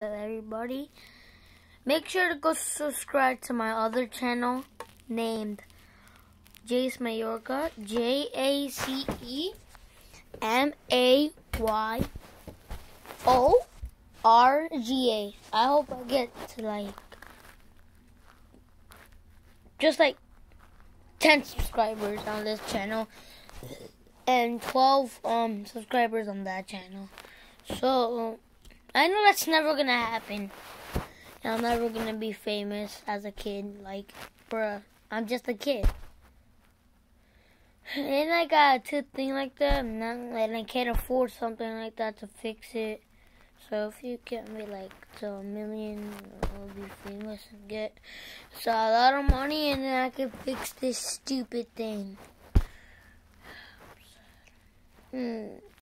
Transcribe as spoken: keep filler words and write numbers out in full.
everybody. Make sure to go subscribe to my other channel named Jace Mayorga, J A C E M A Y O R G A. I hope I get to like just like ten subscribers on this channel and twelve um subscribers on that channel. So I know that's never gonna happen. And I'm never gonna be famous as a kid. Like, bruh, I'm just a kid. And I got a thing like that, and, not, and I can't afford something like that to fix it. So if you get me like to a million, I'll be famous and get so a lot of money, and then I can fix this stupid thing. Hmm.